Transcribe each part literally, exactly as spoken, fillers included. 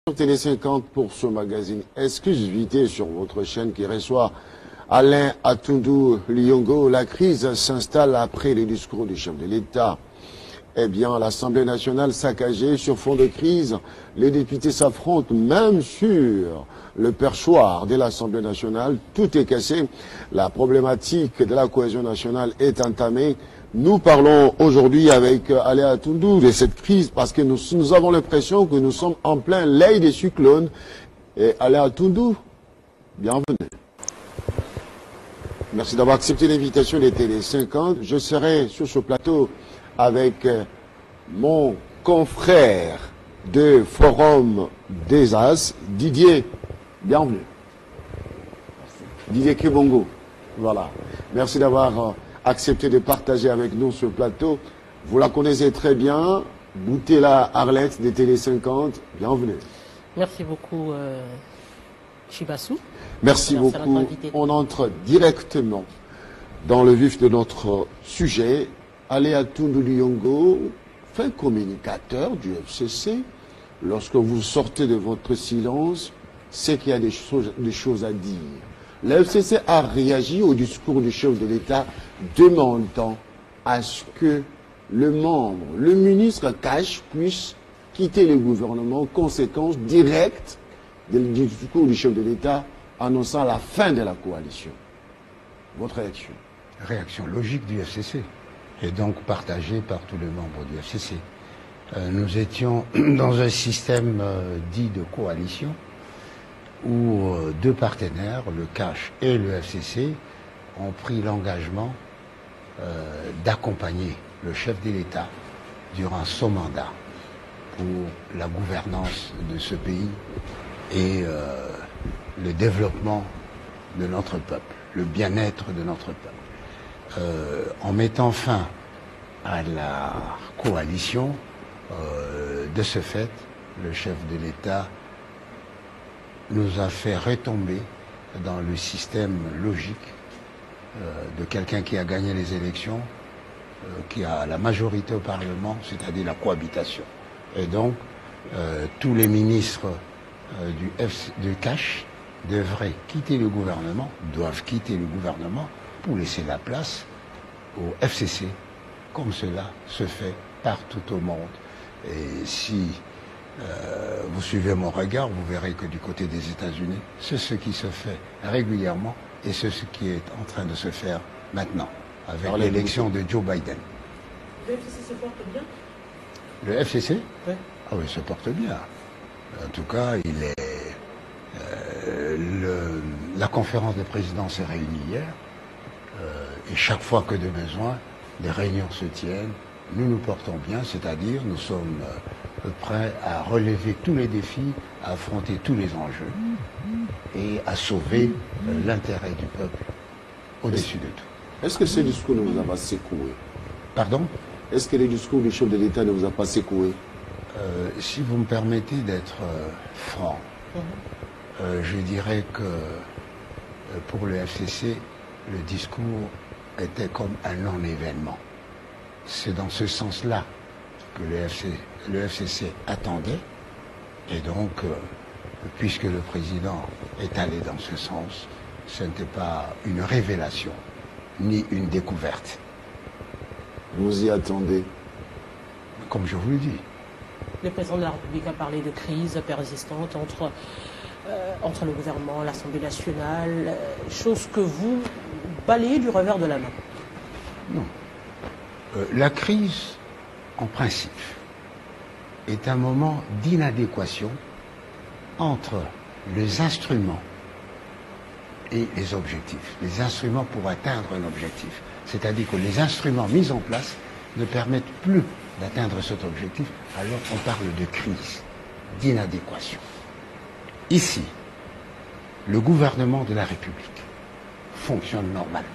Télé cinquante pour ce magazine exclusivité sur votre chaîne qui reçoit Alain Atundou Liyongo. La crise s'installe après les discours du chef de l'État. Eh bien, l'Assemblée nationale saccagée sur fond de crise. Les députés s'affrontent même sur le perchoir de l'Assemblée nationale. Tout est cassé. La problématique de la cohésion nationale est entamée. Nous parlons aujourd'hui avec Alain Atundou de cette crise parce que nous, nous avons l'impression que nous sommes en plein l'œil des cyclones. Et Alain Atundou, bienvenue. Merci d'avoir accepté l'invitation des Télé cinquante. Je serai sur ce plateau avec mon confrère de Forum des As, Didier. Bienvenue. Didier Kibongo. Voilà. Merci d'avoir accepté de partager avec nous ce plateau. Vous la connaissez très bien. Boutella Arlette des Télé cinquante. Bienvenue. Merci beaucoup, euh, Chibassou. Merci Merci beaucoup. On entre directement dans le vif de notre sujet. Alain Atundou Liyongo, fin communicateur du F C C, lorsque vous sortez de votre silence, c'est qu'il y a des choses, des choses à dire. Le F C C a réagi au discours du chef de l'État demandant à ce que le membre, le ministre Cash puisse quitter le gouvernement, conséquence directe du discours du chef de l'État annonçant la fin de la coalition. Votre réaction? Réaction logique du F C C et donc partagée par tous les membres du F C C. Euh, nous étions dans un système euh, dit de coalition où euh, deux partenaires, le Cash et le F C C, ont pris l'engagement euh, d'accompagner le chef de l'État durant son mandat pour la gouvernance de ce pays et euh, le développement de notre peuple, le bien-être de notre peuple. Euh, en mettant fin à la coalition, euh, de ce fait, le chef de l'État nous a fait retomber dans le système logique euh, de quelqu'un qui a gagné les élections, euh, qui a la majorité au Parlement, c'est-à-dire la cohabitation. Et donc, euh, tous les ministres euh, du, F, du Cash devraient quitter le gouvernement, doivent quitter le gouvernement pour laisser la place au F C C, comme cela se fait partout au monde. Et si euh, vous suivez mon regard, vous verrez que du côté des États-Unis, c'est ce qui se fait régulièrement et c'est ce qui est en train de se faire maintenant, avec l'élection de Joe Biden. Le F C C se porte bien? Le F C C? Oui. Ah oui, se porte bien. En tout cas, il est... Euh, le, la conférence des présidents s'est réunie hier. Euh, et chaque fois que de besoin, les réunions se tiennent, nous nous portons bien, c'est-à-dire nous sommes euh, prêts à relever tous les défis, à affronter tous les enjeux et à sauver euh, l'intérêt du peuple au-dessus de tout. Est-ce que ce discours ne vous a pas secoué? Pardon? Est-ce que le discours du chef de l'État ne vous a pas secoué? euh, Si vous me permettez d'être euh, franc, mm-hmm. euh, je dirais que euh, pour le F C C, le discours était comme un non-événement. C'est dans ce sens-là que le F C, le F C C attendait. Et donc, euh, puisque le président est allé dans ce sens, ce n'était pas une révélation, ni une découverte. Vous y attendez? Comme je vous le dis. Le président de la République a parlé de crise persistante entre, euh, entre le gouvernement, l'Assemblée nationale, euh, chose que vous balayez du revers de la main. Non. Euh, la crise, en principe, est un moment d'inadéquation entre les instruments et les objectifs. Les instruments pour atteindre un objectif. C'est-à-dire que les instruments mis en place ne permettent plus d'atteindre cet objectif, alors on parle de crise, d'inadéquation. Ici, le gouvernement de la République fonctionne normalement.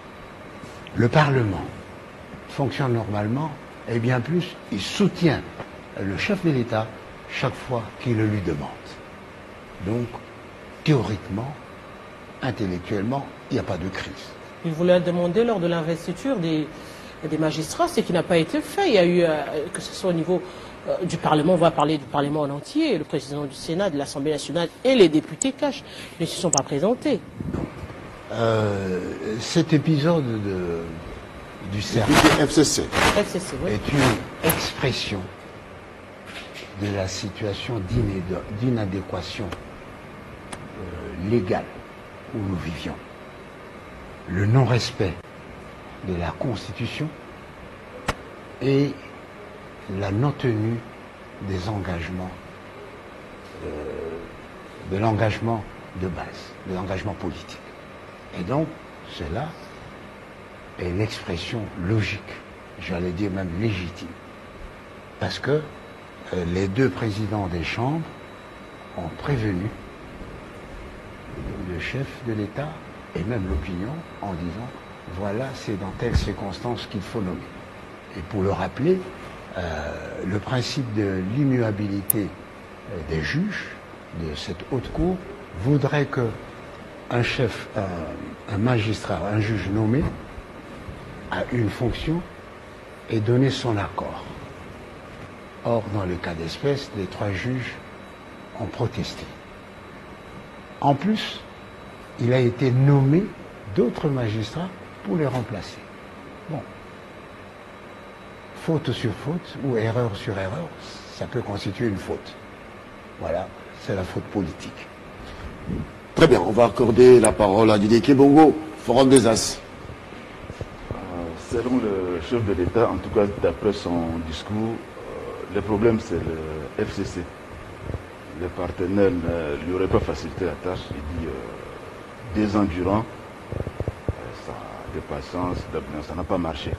Le Parlement fonctionne normalement, et bien plus, il soutient le chef de l'État chaque fois qu'il le lui demande. Donc, théoriquement, intellectuellement, il n'y a pas de crise. Il vous l'a demandé lors de l'investiture des, des magistrats, ce qui n'a pas été fait. Il y a eu, euh, que ce soit au niveau euh, du Parlement, on va parler du Parlement en entier, le président du Sénat, de l'Assemblée nationale et les députés cachent, ne se sont pas présentés. Euh, cet épisode de, du Sénat F C C F C C, oui. est une expression de la situation d'inadéquation euh, légale où nous vivions. Le non-respect de la Constitution et la non-tenue des engagements, euh, de l'engagement de base, de l'engagement politique. Et donc, cela est l'expression logique, j'allais dire même légitime. Parce que euh, les deux présidents des chambres ont prévenu le chef de l'État et même l'opinion en disant voilà, c'est dans telle circonstance qu'il faut nommer. Et pour le rappeler, euh, le principe de l'immuabilité des juges de cette haute cour voudrait que un chef, un, un magistrat, un juge nommé à une fonction ait donné son accord. Or, dans le cas d'espèce, les trois juges ont protesté. En plus, il a été nommé d'autres magistrats pour les remplacer. Bon. Faute sur faute, ou erreur sur erreur, ça peut constituer une faute. Voilà, c'est la faute politique. Très bien, on va accorder la parole à Didier Kébongo, Forum des As. Euh, selon le chef de l'État, en tout cas d'après son discours, euh, le problème c'est le F C C. Les partenaires ne lui auraient pas facilité la tâche. Il dit euh, deux ans durant, euh, ça, de patience, ça n'a pas marché.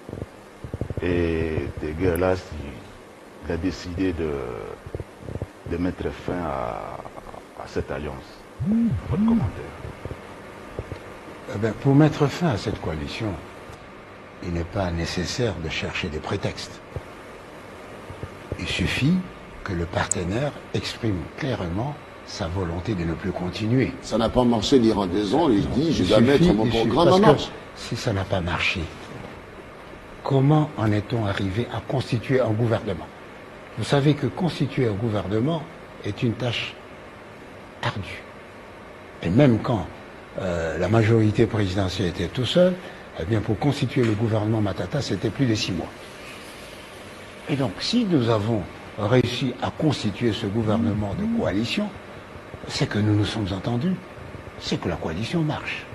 Et de guerre là, il a décidé de, de mettre fin à, à cette alliance. Votre commentaire. Eh bien, pour mettre fin à cette coalition, il n'est pas nécessaire de chercher des prétextes. Il suffit que le partenaire exprime clairement sa volonté de ne plus continuer. Ça n'a pas marché durant deux ans, il dit je Il dois suffit, mettre mon il suffit, programme en parce marche. que si ça n'a pas marché, comment en est-on arrivé à constituer un gouvernement? Vous savez que constituer un gouvernement est une tâche ardue. Et même quand euh, la majorité présidentielle était tout seul, eh bien pour constituer le gouvernement Matata, c'était plus de six mois. Et donc, si nous avons réussi à constituer ce gouvernement de coalition, c'est que nous nous sommes entendus, c'est que la coalition marche.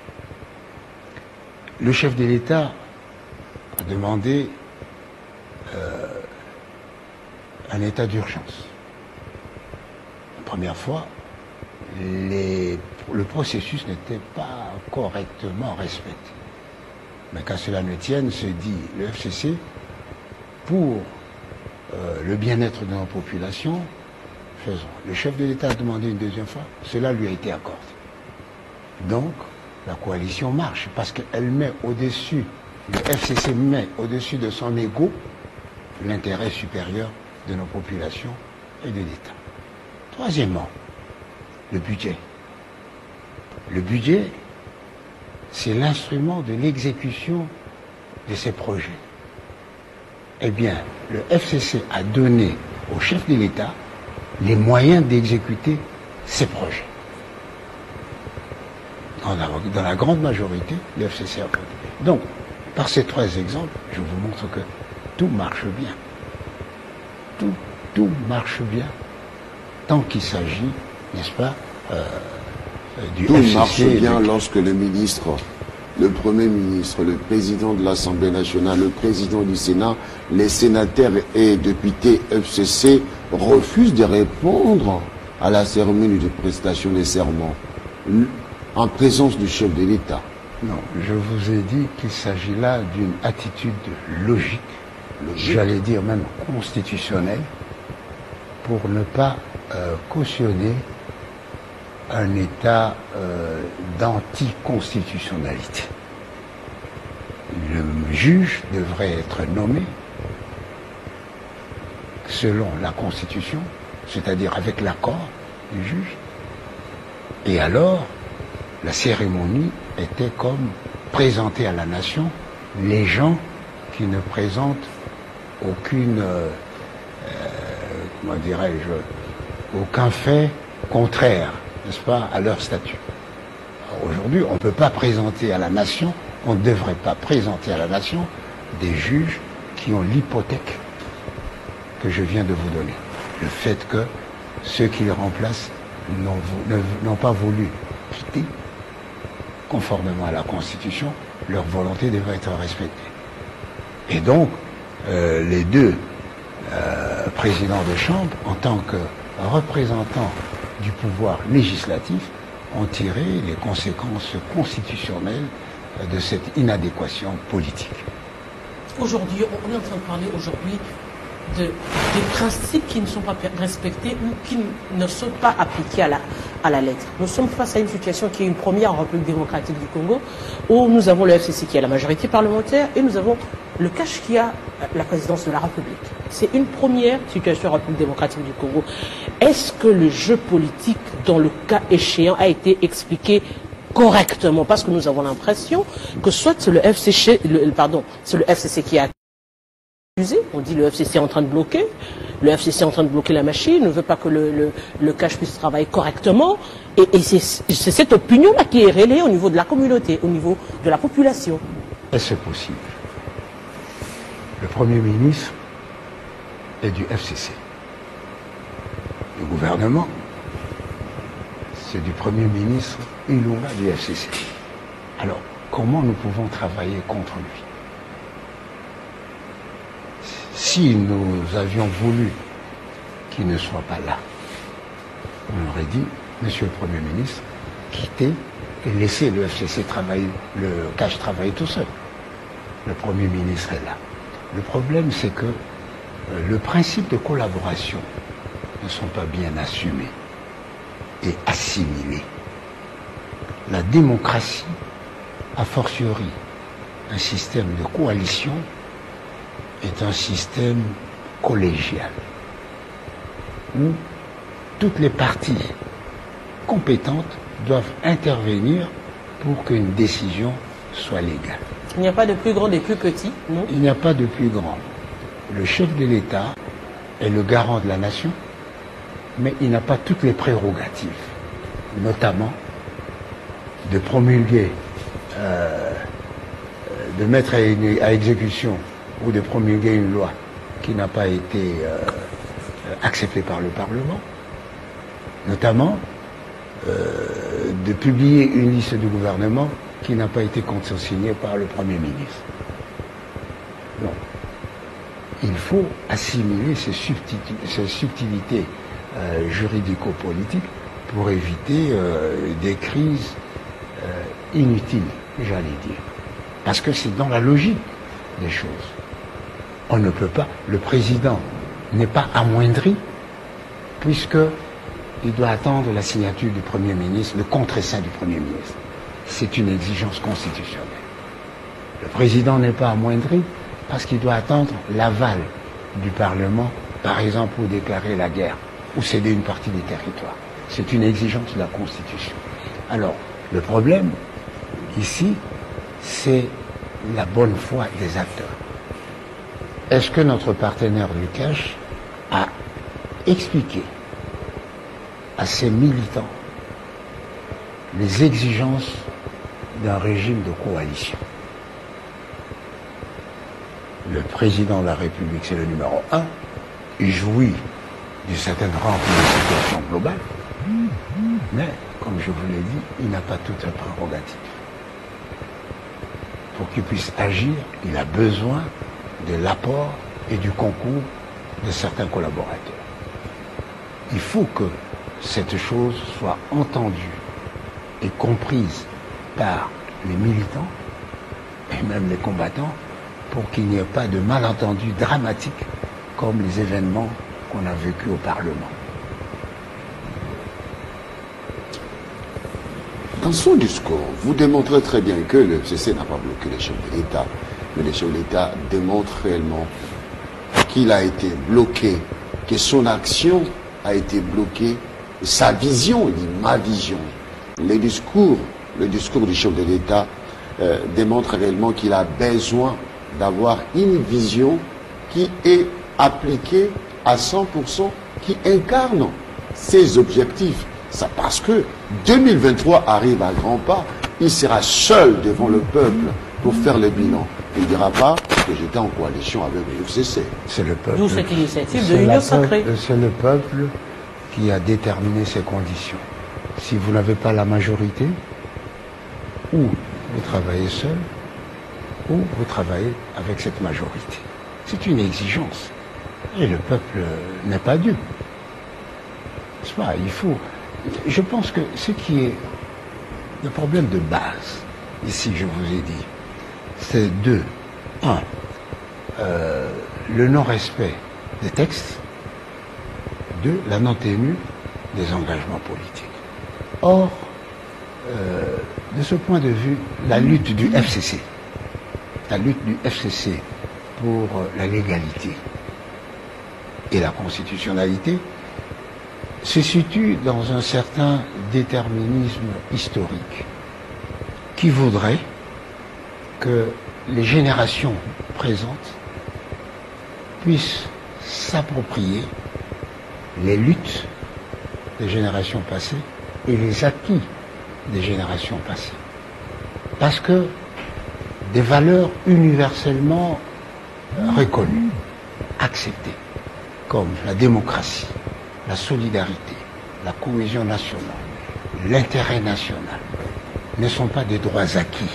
Le chef de l'État a demandé euh, un état d'urgence. La première fois, les, le processus n'était pas correctement respecté. Mais qu'à cela ne tienne, se dit le F C C, pour euh, le bien-être de nos populations, faisons. Le chef de l'État a demandé une deuxième fois, cela lui a été accordé. Donc, la coalition marche, parce qu'elle met au-dessus, le F C C met au-dessus de son ego l'intérêt supérieur de nos populations et de l'État. Troisièmement, le budget. Le budget, c'est l'instrument de l'exécution de ces projets. Eh bien, le F C C a donné au chef de l'État les moyens d'exécuter ces projets. Dans la, dans la grande majorité, le F C C a voté. Donc, par ces trois exemples, je vous montre que tout marche bien. Tout, tout marche bien. Tant qu'il s'agit, n'est-ce pas, euh, du Tout F C C marche bien de... lorsque le ministre, le Premier ministre, le président de l'Assemblée nationale, le président du Sénat, les sénateurs et députés F C C refusent de répondre à la cérémonie de prestation des serments en présence du chef de l'État. Non, je vous ai dit qu'il s'agit là d'une attitude logique, logique. J'allais dire même constitutionnelle, pour ne pas euh, cautionner un état euh, d'anticonstitutionnalité. Le juge devrait être nommé selon la Constitution, c'est-à-dire avec l'accord du juge, et alors la cérémonie était comme présenter à la nation les gens qui ne présentent aucune euh, moi dirais-je, aucun fait contraire, n'est-ce pas, à leur statut. Aujourd'hui, on ne peut pas présenter à la nation, on ne devrait pas présenter à la nation des juges qui ont l'hypothèque que je viens de vous donner. Le fait que ceux qui les remplacent n'ont pas voulu quitter, conformément à la Constitution, leur volonté devrait être respectée. Et donc, euh, les deux euh, présidents de chambre, en tant que représentants du pouvoir législatif, ont tiré les conséquences constitutionnelles de cette inadéquation politique. Aujourd'hui, on est en train de parler aujourd'hui de, des principes qui ne sont pas respectés ou qui ne sont pas appliqués à la, à la lettre. Nous sommes face à une situation qui est une première en République démocratique du Congo, où nous avons le F C C qui a la majorité parlementaire et nous avons le C A C qui a la présidence de la République. C'est une première situation en République démocratique du Congo. Est-ce que le jeu politique, dans le cas échéant, a été expliqué correctement? Parce que nous avons l'impression que soit c'est le F C C, le, pardon, c'est le F C C qui a accusé, on dit le F C C est en train de bloquer, le F C C est en train de bloquer la machine, ne veut pas que le, le, le C A C puisse travailler correctement, et, et c'est cette opinion-là qui est relayée au niveau de la communauté, au niveau de la population. Est-ce possible? Le Premier ministre est du F C C. Le gouvernement, c'est du Premier ministre Ilunga du F C C. Alors, comment nous pouvons travailler contre lui? Si nous avions voulu qu'il ne soit pas là, on aurait dit, Monsieur le Premier ministre, quittez et laissez le F C C travailler, le C A C travailler tout seul. Le Premier ministre est là. Le problème, c'est que euh, le principe de collaboration ne sont pas bien assumés et assimilés. La démocratie, a fortiori, un système de coalition, est un système collégial où toutes les parties compétentes doivent intervenir pour qu'une décision soit légale. Il n'y a pas de plus grand des plus petits, non? Il n'y a pas de plus grand. Le chef de l'État est le garant de la nation, mais il n'a pas toutes les prérogatives, notamment de promulguer, euh, de mettre à, à exécution ou de promulguer une loi qui n'a pas été euh, acceptée par le Parlement, notamment euh, de publier une liste du gouvernement qui n'a pas été consignée par le Premier ministre. Non. Il faut assimiler ces subtilités, ces subtilités euh, juridico-politiques pour éviter euh, des crises euh, inutiles, j'allais dire. Parce que c'est dans la logique des choses. On ne peut pas, le président n'est pas amoindri, puisqu'il doit attendre la signature du Premier ministre, le contre-seing du Premier ministre. C'est une exigence constitutionnelle. Le président n'est pas amoindri parce qu'il doit attendre l'aval du Parlement, par exemple, pour déclarer la guerre ou céder une partie des territoires. C'est une exigence de la Constitution. Alors, le problème, ici, c'est la bonne foi des acteurs. Est-ce que notre partenaire du C A C a expliqué à ses militants les exigences d'un régime de coalition? Le président de la République, c'est le numéro un, il jouit d'une certaine rente de situation globale, mais, comme je vous l'ai dit, il n'a pas toute la prérogative. Pour qu'il puisse agir, il a besoin de l'apport et du concours de certains collaborateurs. Il faut que cette chose soit entendue et comprise par les militants et même les combattants pour qu'il n'y ait pas de malentendus dramatiques comme les événements qu'on a vécus au Parlement. Dans son discours, vous démontrez très bien que le F C C n'a pas bloqué les chefs de l'État, mais les chefs de l'État démontrent réellement qu'il a été bloqué, que son action a été bloquée, sa vision, il dit ma vision. Les discours, le discours du chef de l'État euh, démontre réellement qu'il a besoin d'avoir une vision qui est appliquée à cent pour cent qui incarne ces objectifs. Ça parce que deux mille vingt-trois arrive à grands pas, il sera seul devant le peuple pour faire le bilan. Il ne dira pas que j'étais en coalition avec le F C C. C'est le peuple. D'où cette initiative de l'Union sacrée. C'est le peuple qui a déterminé ces conditions. Si vous n'avez pas la majorité, ou vous travaillez seul, ou vous travaillez avec cette majorité. C'est une exigence. Et le peuple n'est pas Dieu. C'est pas, il faut... Je pense que ce qui est le problème de base, ici je vous ai dit, c'est deux. Un, euh, le non-respect des textes. Deux, la non-tenue des engagements politiques. Or, euh, de ce point de vue, la lutte du F C C, la lutte du F C C pour la légalité et la constitutionnalité se situe dans un certain déterminisme historique qui voudrait que les générations présentes puissent s'approprier les luttes des générations passées et les acquis des générations passées. Parce que des valeurs universellement reconnues, acceptées, comme la démocratie, la solidarité, la cohésion nationale, l'intérêt national, ne sont pas des droits acquis.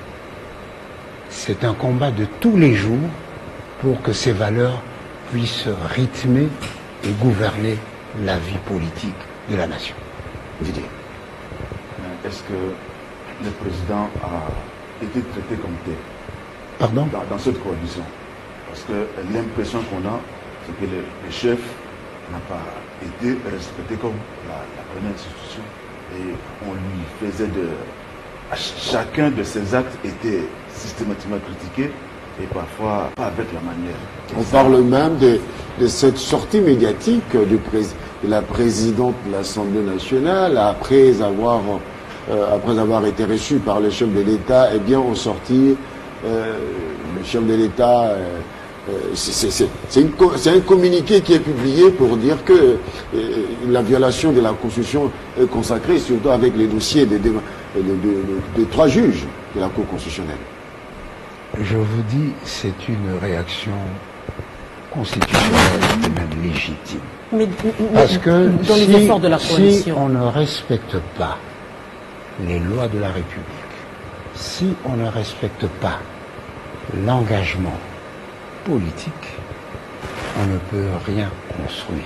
C'est un combat de tous les jours pour que ces valeurs puissent rythmer et gouverner la vie politique de la nation. Didier. Est-ce que le président a été traité comme tel Pardon? dans, dans cette coalition? Parce que l'impression qu'on a, c'est que le, le chef n'a pas été respecté comme la, la première institution. Et on lui faisait de... Chacun de ses actes était systématiquement critiqué et parfois pas avec la manière. On parle même de, de cette sortie médiatique du prés, de la présidente de l'Assemblée nationale après avoir, euh, après avoir été reçue par le chef de l'État. Eh bien, on sortit euh, le chef de l'État. Euh, euh, c'est un communiqué qui est publié pour dire que euh, la violation de la Constitution est consacrée, surtout avec les dossiers des, des, des, des, des trois juges de la Cour constitutionnelle. Je vous dis, c'est une réaction constitutionnelle et même légitime. Mais, Parce que dans si, les efforts de la coalition, si on ne respecte pas les lois de la République, si on ne respecte pas l'engagement politique, on ne peut rien construire.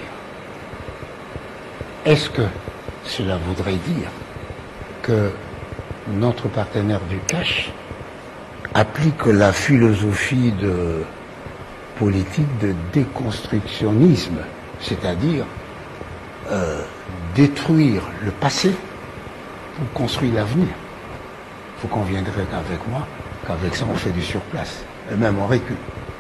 Est-ce que cela voudrait dire que notre partenaire du cash applique la philosophie de politique de déconstructionnisme, c'est-à-dire euh, détruire le passé pour construire l'avenir? Vous conviendrez qu'avec moi, qu'avec ça on fait du surplace, et même on recule.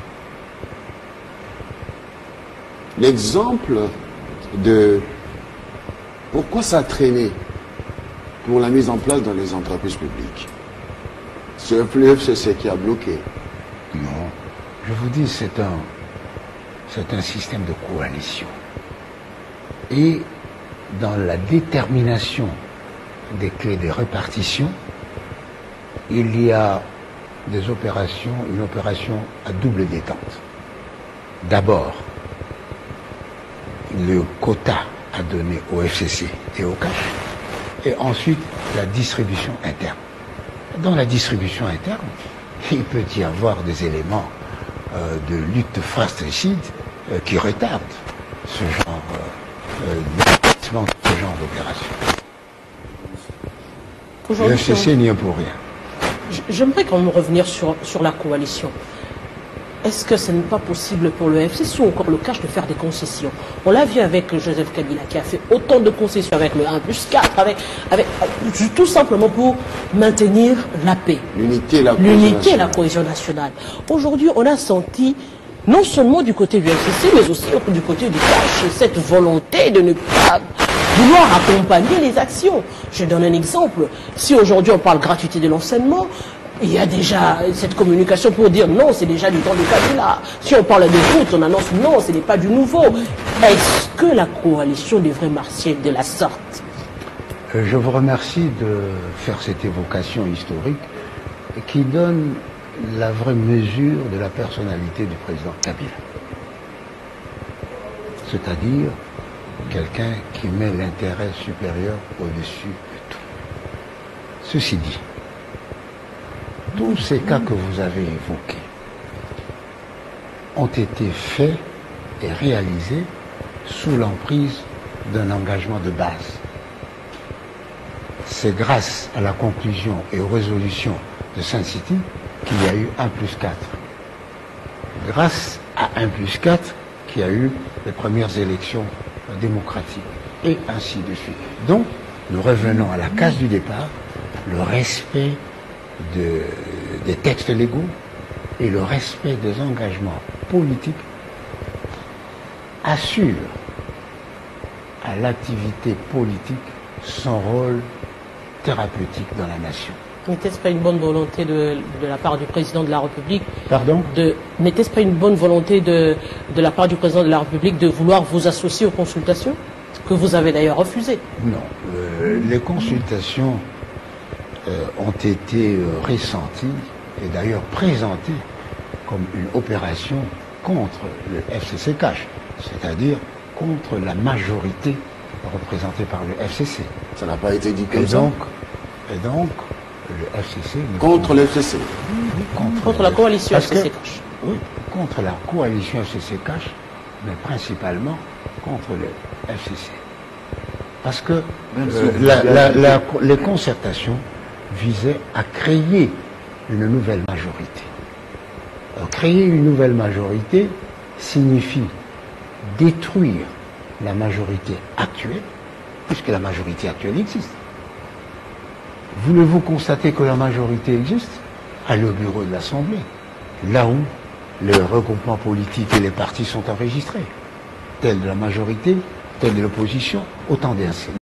L'exemple de pourquoi ça a traîné pour la mise en place dans les entreprises publiques. C'est le F C C qui a bloqué. Non, je vous dis, c'est un, c'est un système de coalition. Et dans la détermination des clés des répartitions, il y a des opérations, une opération à double détente. D'abord, le quota à donner au F C C et au cash, et ensuite la distribution interne. Dans la distribution interne, il peut y avoir des éléments euh, de lutte fratricide euh, qui retardent ce genre euh, euh, ce genre d'opération. Le F C C n'y est pour rien. J'aimerais quand même revenir sur, sur la coalition. Est-ce que ce n'est pas possible pour le F C C ou encore le cash de faire des concessions? On l'a vu avec Joseph Kabila qui a fait autant de concessions avec le un plus quatre, avec, avec, tout simplement pour maintenir la paix. L'unité et la cohésion L'unité et la nationale. cohésion nationale. Aujourd'hui, on a senti, non seulement du côté du F C C, mais aussi du côté du cash, cette volonté de ne pas vouloir accompagner les actions. Je donne un exemple. Si aujourd'hui on parle gratuité de l'enseignement, Il y a déjà cette communication pour dire non, c'est déjà du temps de Kabila. Si on parle de route, on annonce non, ce n'est pas du nouveau. Est-ce que la coalition devrait marcher de la sorte? Je vous remercie de faire cette évocation historique qui donne la vraie mesure de la personnalité du président Kabila. C'est-à-dire quelqu'un qui met l'intérêt supérieur au-dessus de tout. Ceci dit, tous ces cas que vous avez évoqués ont été faits et réalisés sous l'emprise d'un engagement de base. C'est grâce à la conclusion et aux résolutions de Sun City qu'il y a eu un plus quatre. Grâce à un plus quatre qu'il y a eu les premières élections démocratiques, et ainsi de suite. Donc, nous revenons à la case du départ, le respect de, des textes légaux et le respect des engagements politiques assure à l'activité politique son rôle thérapeutique dans la nation. N'était-ce pas une bonne volonté de, de la part du président de la République Pardon de, N'était-ce pas une bonne volonté de, de la part du président de la République de vouloir vous associer aux consultations, que vous avez d'ailleurs refusé? Non. Euh, les consultations euh, ont été euh, ressenties et d'ailleurs présentées comme une opération contre le F C C cash, c'est-à-dire contre la majorité représentée par le F C C. Ça n'a pas été dit comme et ça. donc, et donc, le F C C... Contre le F C C. Oui, contre, Contre la coalition F C C que, cash. Oui, contre la coalition F C C cash, mais principalement contre le F C C. Parce que euh, la, la, la, les concertations visaient à créer une nouvelle majorité. Alors, créer une nouvelle majorité signifie détruire la majorité actuelle, puisque la majorité actuelle existe. Voulez-vous constater que la majorité existe? Allez au bureau de l'Assemblée, là où les regroupements politiques et les partis sont enregistrés. Tel de la majorité, tel de l'opposition, autant d'anciens.